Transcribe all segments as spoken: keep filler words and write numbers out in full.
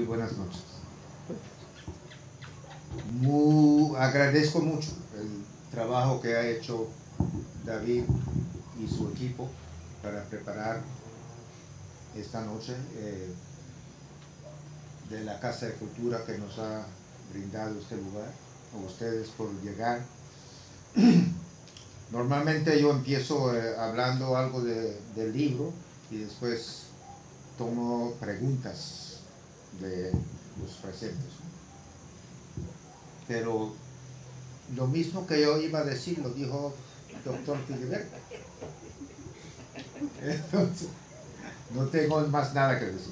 buenas noches. Muy, agradezco mucho el trabajo que ha hecho David y su equipo para preparar esta noche eh, de la Casa de Cultura que nos ha brindado este lugar, a ustedes por llegar. Normalmente yo empiezo eh, hablando algo de, del libro y después tomo preguntas de los presentes. Pero lo mismo que yo iba a decir lo dijo el doctor Filiberto. Entonces, no tengo más nada que decir.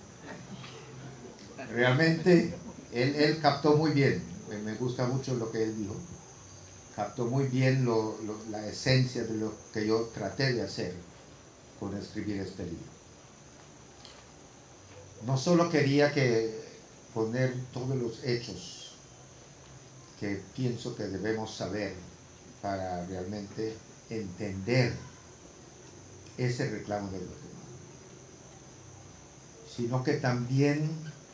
Realmente él, él captó muy bien, me gusta mucho lo que él dijo, captó muy bien lo, lo, la esencia de lo que yo traté de hacer con escribir este libro. No solo quería que poner todos los hechos que pienso que debemos saber para realmente entender ese reclamo de Guatemala, sino que también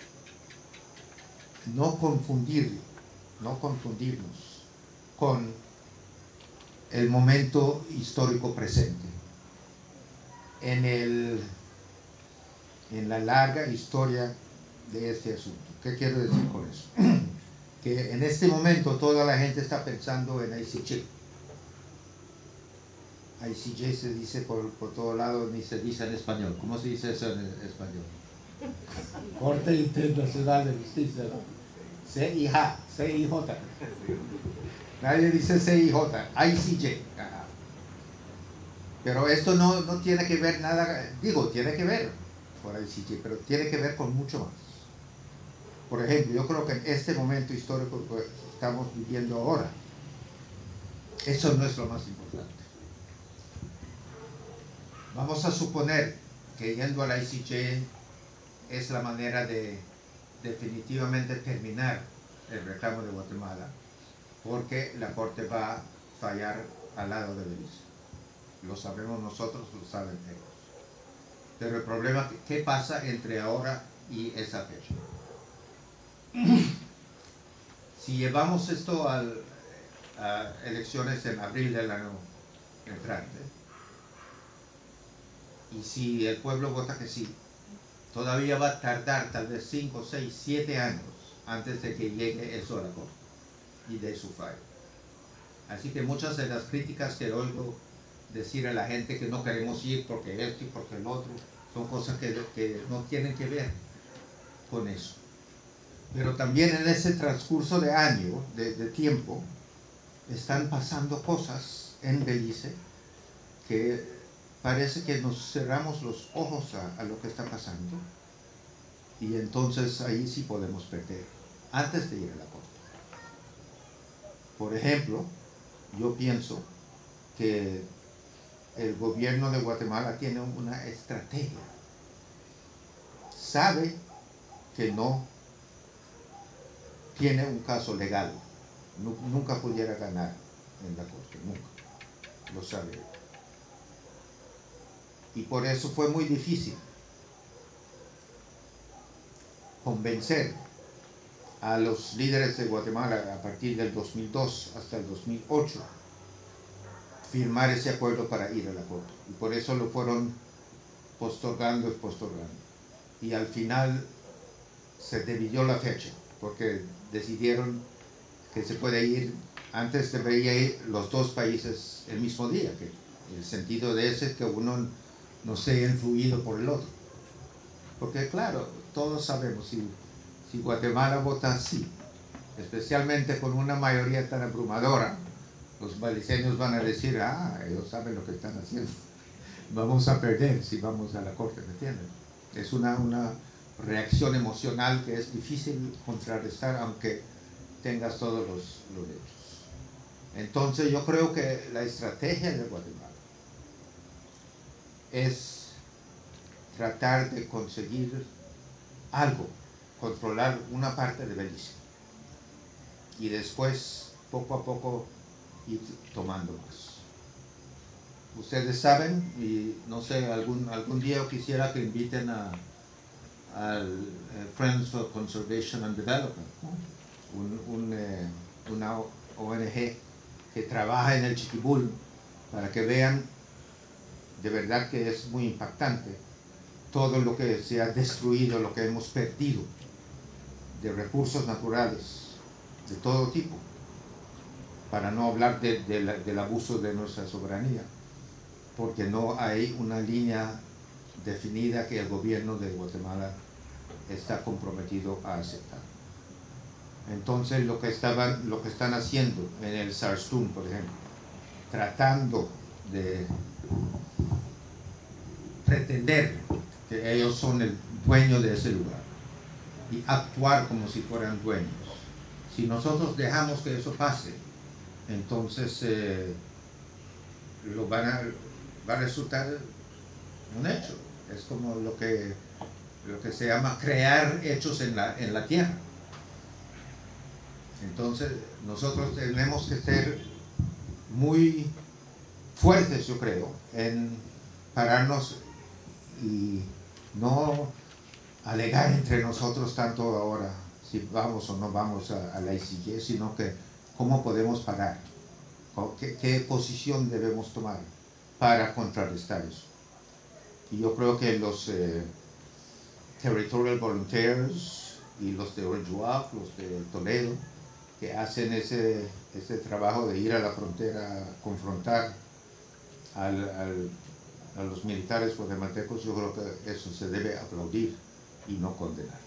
no confundir, no confundirnos con el momento histórico presente. En, el, en la larga historia de este asunto. ¿Qué quiero decir con eso? Que en este momento toda la gente está pensando en I C J. I C J se dice por, por todo lado, ni se dice en español. ¿Cómo se dice eso en español? Corte Internacional de Justicia. C I J. C I J. Nadie dice C I J. I C J. Ajá. Pero esto no, no tiene que ver nada, digo, tiene que ver con I C J, pero tiene que ver con mucho más. Por ejemplo, yo creo que en este momento histórico que estamos viviendo ahora, eso no es lo más importante. Vamos a suponer que yendo a la I C J es la manera de definitivamente terminar el reclamo de Guatemala, porque la Corte va a fallar al lado de Belice. Lo sabemos nosotros, lo saben ellos. Pero el problema, ¿qué pasa entre ahora y esa fecha? Si llevamos esto al, a elecciones en abril del año entrante, y si el pueblo vota que sí, todavía va a tardar tal vez cinco, seis, siete años antes de que llegue eso a la Corte y de su fallo. Así que muchas de las críticas que oigo decir a la gente que no queremos ir porque esto y porque el otro, son cosas que, que no tienen que ver con eso. Pero también en ese transcurso de año, de, de tiempo, están pasando cosas en Belice que parece que nos cerramos los ojos a, a lo que está pasando, y entonces ahí sí podemos perder antes de ir a la Corte. Por ejemplo, yo pienso que el gobierno de Guatemala tiene una estrategia. Sabe que no tiene un caso legal, nunca pudiera ganar en la Corte, nunca, lo sabe. Y por eso fue muy difícil convencer a los líderes de Guatemala a partir del dos mil dos hasta el dos mil ocho firmar ese acuerdo para ir a la Corte. Y por eso lo fueron postergando y postergando. Y al final se dividió la fecha, porque decidieron que se puede ir, antes debería ir los dos países el mismo día, que el sentido de ese es que uno no sea influido por el otro. Porque claro, todos sabemos, si, si Guatemala vota sí, especialmente con una mayoría tan abrumadora, los beliceños van a decir, ah, ellos saben lo que están haciendo, vamos a perder si vamos a la Corte, ¿me entienden? Es una, una reacción emocional que es difícil contrarrestar aunque tengas todos los, los hechos. Entonces yo creo que la estrategia de Guatemala es tratar de conseguir algo, controlar una parte de Belice y después poco a poco ir tomando más. Ustedes saben, y no sé, algún, algún día quisiera que inviten a, al eh, Friends for Conservation and Development, un, un, eh, una O N G que trabaja en el Chiquibul, para que vean de verdad que es muy impactante todo lo que se ha destruido, lo que hemos perdido de recursos naturales de todo tipo, para no hablar de, de la, del abuso de nuestra soberanía, porque no hay una línea definida que el gobierno de Guatemala está comprometido a aceptar. Entonces lo que, estaban, lo que están haciendo en el Sarstún, por ejemplo, tratando de pretender que ellos son el dueño de ese lugar y actuar como si fueran dueños. Si nosotros dejamos que eso pase, entonces eh, lo van a, va a resultar un hecho. Es como lo que, lo que se llama crear hechos en la, en la tierra. Entonces nosotros tenemos que ser muy fuertes, yo creo, en pararnos y no alegar entre nosotros tanto ahora si vamos o no vamos a, a la I C J, sino que cómo podemos parar, qué, qué posición debemos tomar para contrarrestar eso. Y yo creo que los eh, Territorial Volunteers y los de Orange, los de Toledo, que hacen ese, ese trabajo de ir a la frontera a confrontar al, al, a los militares guatemaltecos, yo creo que eso se debe aplaudir y no condenar.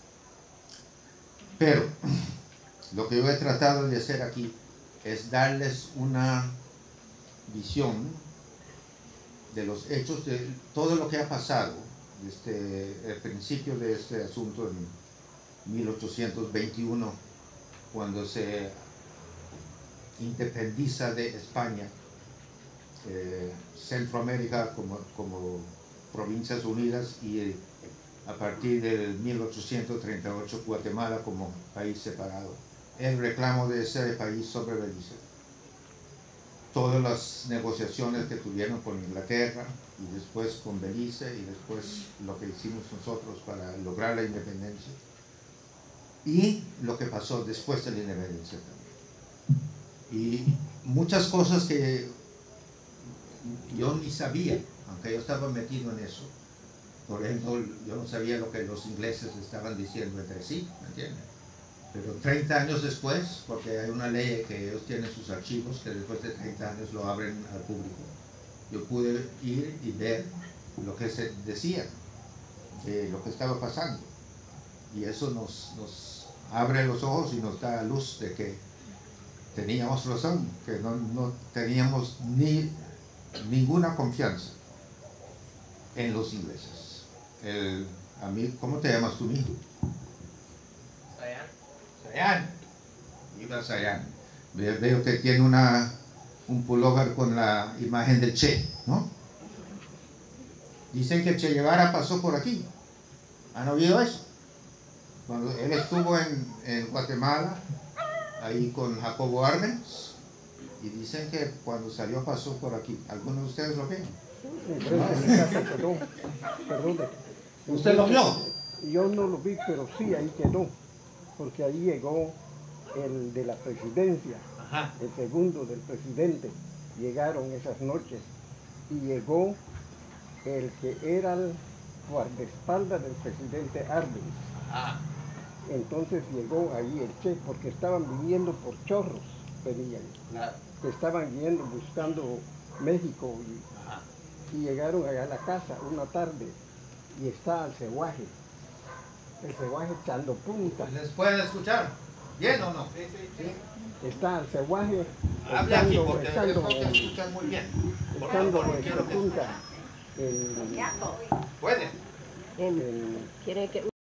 Pero lo que yo he tratado de hacer aquí es darles una visión de los hechos, de todo lo que ha pasado desde el principio de este asunto en mil ochocientos veintiuno, cuando se independiza de España, eh, Centroamérica como, como provincias unidas, y eh, a partir del mil ochocientos treinta y ocho Guatemala como país separado. El reclamo de ese país sobre Belice, todas las negociaciones que tuvieron con Inglaterra y después con Belice, y después lo que hicimos nosotros para lograr la independencia, y lo que pasó después de la independencia también. Y muchas cosas que yo ni sabía, aunque yo estaba metido en eso. Por ejemplo, yo no sabía lo que los ingleses estaban diciendo entre sí, ¿me entienden? Pero treinta años después, porque hay una ley que ellos tienen sus archivos, que después de treinta años lo abren al público, yo pude ir y ver lo que se decía, de lo que estaba pasando. Y eso nos, nos abre los ojos y nos da luz de que teníamos razón, que no, no teníamos ni ninguna confianza en los ingleses. El, a mí, ¿cómo te llamas tú, hijo? Sayan. Sayan. Viva Sayan. Ve, veo que tiene una, un pullover con la imagen del Che, ¿no? Dicen que Che Guevara pasó por aquí. ¿Han oído eso? Cuando él estuvo en, en Guatemala, ahí con Jacobo Arbenz, y dicen que cuando salió pasó por aquí. ¿Algunos de ustedes lo ven? Perdón, perdón. ¿Usted lo vio? Yo no lo vi, pero sí, ahí quedó, porque ahí llegó el de la presidencia, Ajá. el segundo del presidente, llegaron esas noches, y llegó el que era el guardaespaldas del presidente Arbenz. Ajá. Entonces llegó ahí el Che, porque estaban viniendo por chorros, venían, Claro. que estaban yendo buscando México, y, Ajá. y llegaron allá a la casa una tarde, y está el ceguaje, el ceguaje echando punta. ¿Les pueden escuchar? ¿Bien o no? Sí, sí, sí. Está el ceguaje Habla aquí echando, porque echando, no te escuchan muy bien. Por echando favor, esta quiero que punta en, pueden. en, Quiere que